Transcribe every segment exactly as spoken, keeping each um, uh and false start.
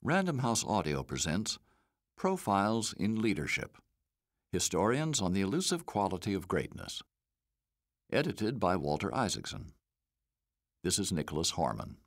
Random House Audio presents Profiles in Leadership, Historians on the Elusive Quality of Greatness. Edited by Walter Isaacson. This is Nicholas Hormann.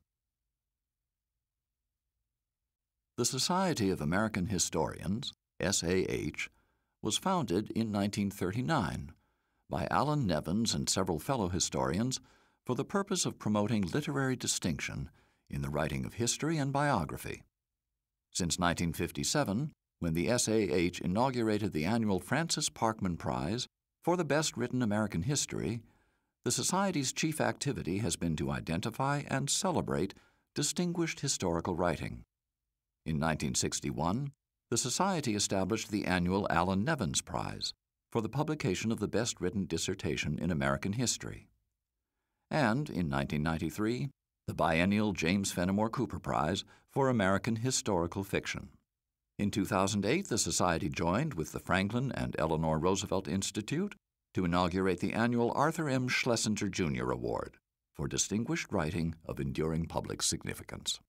The Society of American Historians, S A H, was founded in nineteen thirty-nine by Allan Nevins and several fellow historians for the purpose of promoting literary distinction in the writing of history and biography. Since nineteen fifty-seven, when the S A H inaugurated the annual Francis Parkman Prize for the best written American history, the Society's chief activity has been to identify and celebrate distinguished historical writing. In nineteen sixty-one, the Society established the annual Allan Nevins Prize for the publication of the best written dissertation in American history. And in nineteen ninety-three, the biennial James Fenimore Cooper Prize for American Historical Fiction. In two thousand eight, the Society joined with the Franklin and Eleanor Roosevelt Institute to inaugurate the annual Arthur M. Schlesinger Junior Award for distinguished writing of enduring public significance.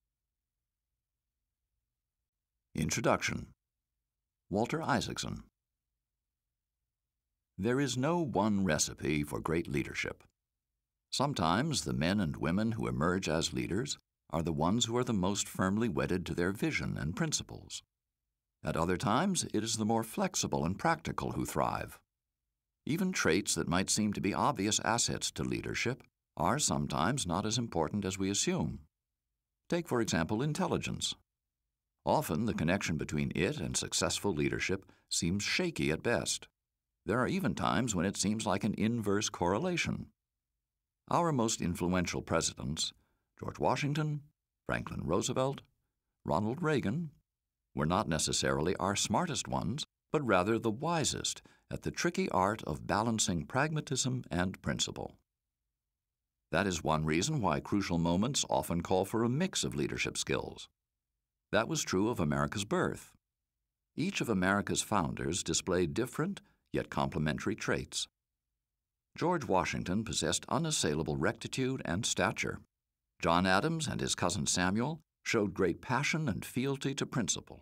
Introduction. Walter Isaacson. There is no one recipe for great leadership. Sometimes the men and women who emerge as leaders are the ones who are the most firmly wedded to their vision and principles. At other times, it is the more flexible and practical who thrive. Even traits that might seem to be obvious assets to leadership are sometimes not as important as we assume. Take, for example, intelligence. Often the connection between it and successful leadership seems shaky at best. There are even times when it seems like an inverse correlation. Our most influential presidents, George Washington, Franklin Roosevelt, Ronald Reagan, were not necessarily our smartest ones, but rather the wisest at the tricky art of balancing pragmatism and principle. That is one reason why crucial moments often call for a mix of leadership skills. That was true of America's birth. Each of America's founders displayed different, yet complementary traits. George Washington possessed unassailable rectitude and stature. John Adams and his cousin Samuel showed great passion and fealty to principle.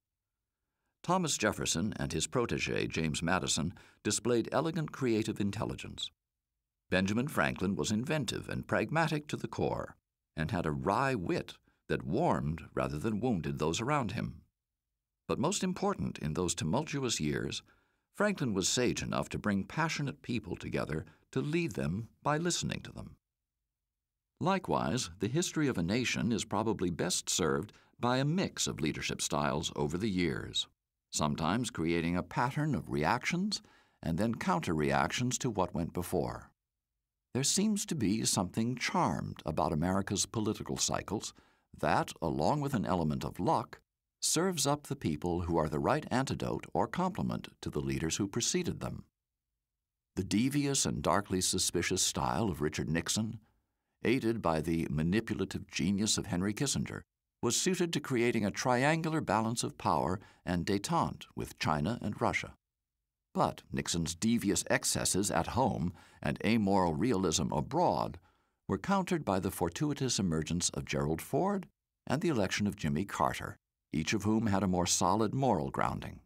Thomas Jefferson and his protege James Madison displayed elegant creative intelligence. Benjamin Franklin was inventive and pragmatic to the core, and had a wry wit that warmed rather than wounded those around him. But most important in those tumultuous years, Franklin was sage enough to bring passionate people together to lead them by listening to them. Likewise, the history of a nation is probably best served by a mix of leadership styles over the years, sometimes creating a pattern of reactions and then counter-reactions to what went before. There seems to be something charmed about America's political cycles that, along with an element of luck, serves up the people who are the right antidote or complement to the leaders who preceded them. The devious and darkly suspicious style of Richard Nixon, aided by the manipulative genius of Henry Kissinger, was suited to creating a triangular balance of power and détente with China and Russia. But Nixon's devious excesses at home and amoral realism abroad were countered by the fortuitous emergence of Gerald Ford and the election of Jimmy Carter, each of whom had a more solid moral grounding.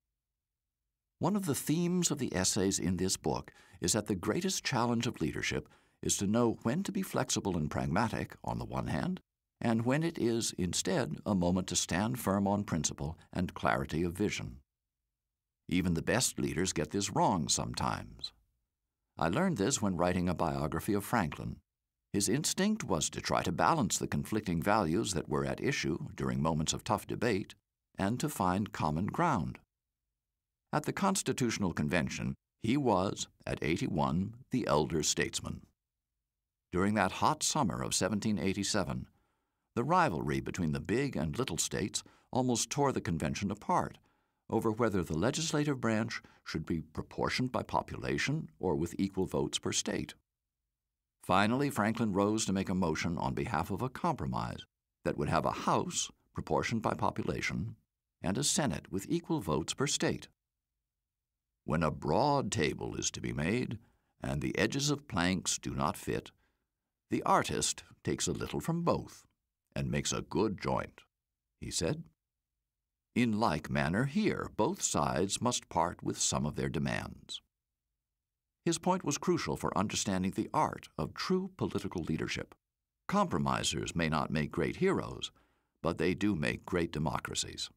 One of the themes of the essays in this book is that the greatest challenge of leadership is to know when to be flexible and pragmatic on the one hand, and when it is, instead, a moment to stand firm on principle and clarity of vision. Even the best leaders get this wrong sometimes. I learned this when writing a biography of Franklin. His instinct was to try to balance the conflicting values that were at issue during moments of tough debate and to find common ground. At the Constitutional Convention, he was, at eighty-one, the elder statesman. During that hot summer of seventeen eighty-seven, the rivalry between the big and little states almost tore the convention apart over whether the legislative branch should be proportioned by population or with equal votes per state. Finally, Franklin rose to make a motion on behalf of a compromise that would have a House proportioned by population and a Senate with equal votes per state. When a broad table is to be made and the edges of planks do not fit, the artist takes a little from both and makes a good joint. he said. In like manner here, both sides must part with some of their demands. His point was crucial for understanding the art of true political leadership. Compromisers may not make great heroes, but they do make great democracies.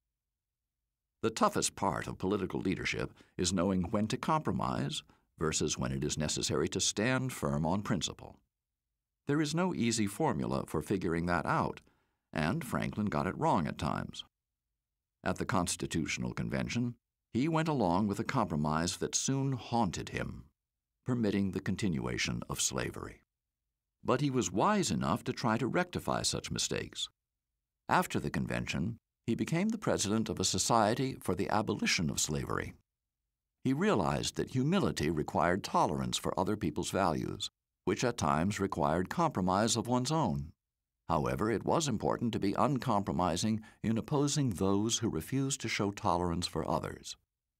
The toughest part of political leadership is knowing when to compromise versus when it is necessary to stand firm on principle. There is no easy formula for figuring that out, and Franklin got it wrong at times. At the Constitutional Convention, he went along with a compromise that soon haunted him, permitting the continuation of slavery. But he was wise enough to try to rectify such mistakes. After the convention, he became the president of a society for the abolition of slavery. He realized that humility required tolerance for other people's values, which at times required compromise of one's own. However, it was important to be uncompromising in opposing those who refused to show tolerance for others.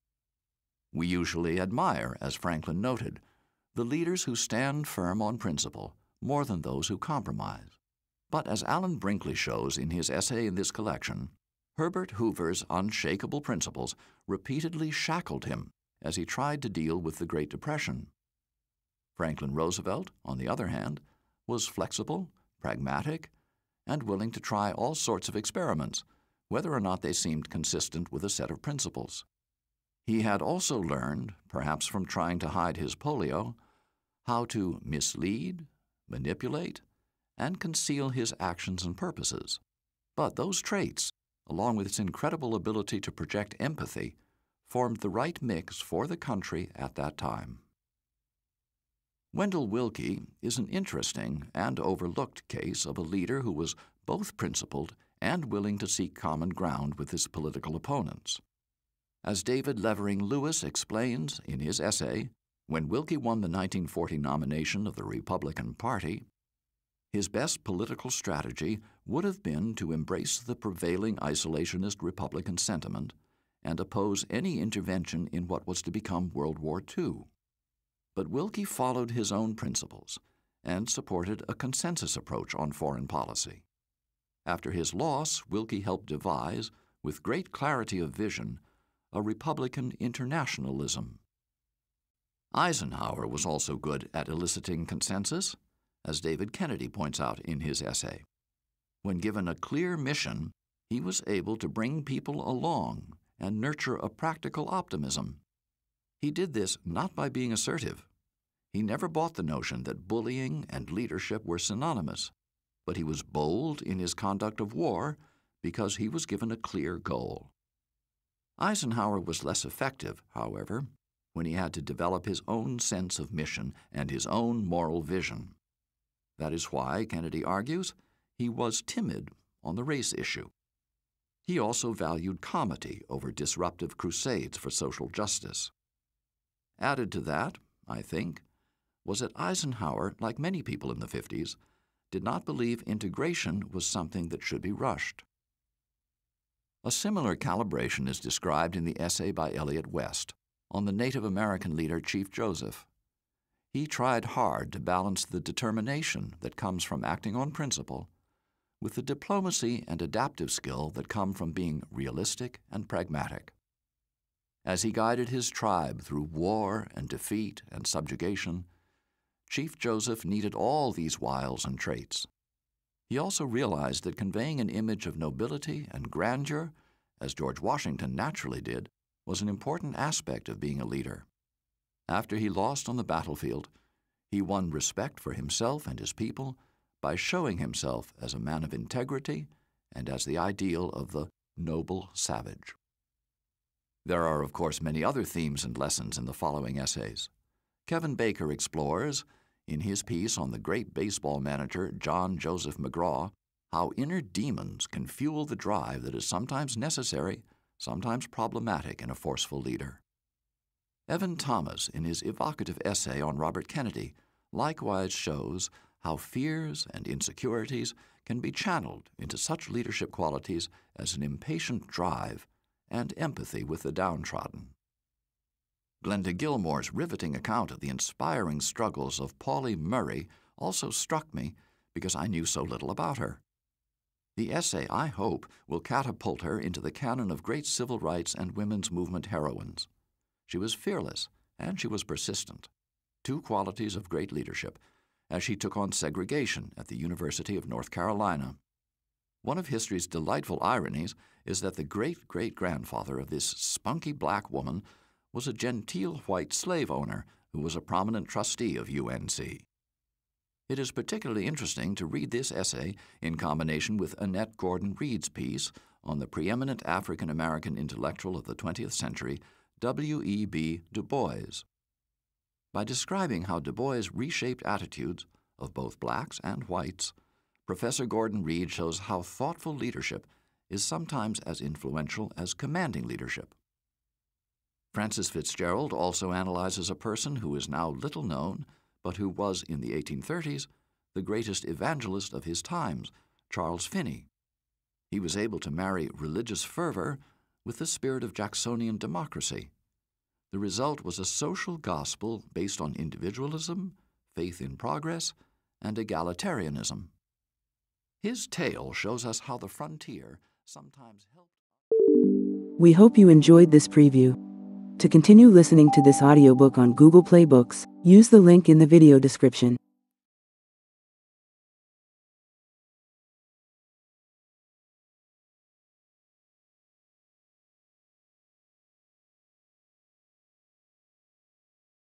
We usually admire, as Franklin noted, the leaders who stand firm on principle more than those who compromise. But as Alan Brinkley shows in his essay in this collection, Herbert Hoover's unshakable principles repeatedly shackled him as he tried to deal with the Great Depression. Franklin Roosevelt, on the other hand, was flexible, pragmatic, and willing to try all sorts of experiments, whether or not they seemed consistent with a set of principles. He had also learned, perhaps from trying to hide his polio, how to mislead, manipulate, and conceal his actions and purposes. But those traits, along with its incredible ability to project empathy, formed the right mix for the country at that time. Wendell Willkie is an interesting and overlooked case of a leader who was both principled and willing to seek common ground with his political opponents. As David Levering Lewis explains in his essay, when Willkie won the nineteen forty nomination of the Republican Party, his best political strategy would have been to embrace the prevailing isolationist Republican sentiment and oppose any intervention in what was to become World War Two. But Willkie followed his own principles and supported a consensus approach on foreign policy. After his loss, Willkie helped devise, with great clarity of vision, a Republican internationalism. Eisenhower was also good at eliciting consensus, as David Kennedy points out in his essay. When given a clear mission, he was able to bring people along and nurture a practical optimism. He did this not by being assertive. He never bought the notion that bullying and leadership were synonymous, but he was bold in his conduct of war because he was given a clear goal. Eisenhower was less effective, however, when he had to develop his own sense of mission and his own moral vision. That is why, Kennedy argues, he was timid on the race issue. He also valued comity over disruptive crusades for social justice. Added to that, I think, was that Eisenhower, like many people in the fifties, did not believe integration was something that should be rushed. A similar calibration is described in the essay by Elliott West on the Native American leader Chief Joseph. He tried hard to balance the determination that comes from acting on principle with the diplomacy and adaptive skill that come from being realistic and pragmatic. As he guided his tribe through war and defeat and subjugation, Chief Joseph needed all these wiles and traits. He also realized that conveying an image of nobility and grandeur, as George Washington naturally did, was an important aspect of being a leader. After he lost on the battlefield, he won respect for himself and his people by showing himself as a man of integrity and as the ideal of the noble savage. There are, of course, many other themes and lessons in the following essays. Kevin Baker explores, in his piece on the great baseball manager John Joseph McGraw, how inner demons can fuel the drive that is sometimes necessary, sometimes problematic in a forceful leader. Evan Thomas, in his evocative essay on Robert Kennedy, likewise shows how fears and insecurities can be channeled into such leadership qualities as an impatient drive and empathy with the downtrodden. Glenda Gilmore's riveting account of the inspiring struggles of Pauli Murray also struck me because I knew so little about her. The essay, I hope, will catapult her into the canon of great civil rights and women's movement heroines. She was fearless, and she was persistent, two qualities of great leadership, as she took on segregation at the University of North Carolina. One of history's delightful ironies is that the great-great-grandfather of this spunky black woman was a genteel white slave owner who was a prominent trustee of U N C. It is particularly interesting to read this essay in combination with Annette Gordon Reed's piece on the preeminent African-American intellectual of the twentieth century, W E B Du Bois. By describing how Du Bois reshaped attitudes of both blacks and whites, Professor Gordon Reed shows how thoughtful leadership is sometimes as influential as commanding leadership. Francis Fitzgerald also analyzes a person who is now little known, but who was in the eighteen thirties the greatest evangelist of his times, Charles Finney. He was able to marry religious fervor with the spirit of Jacksonian democracy. The result was a social gospel based on individualism, faith in progress, and egalitarianism. His tale shows us how the frontier sometimes helped. We hope you enjoyed this preview. To continue listening to this audiobook on Google Play Books, use the link in the video description.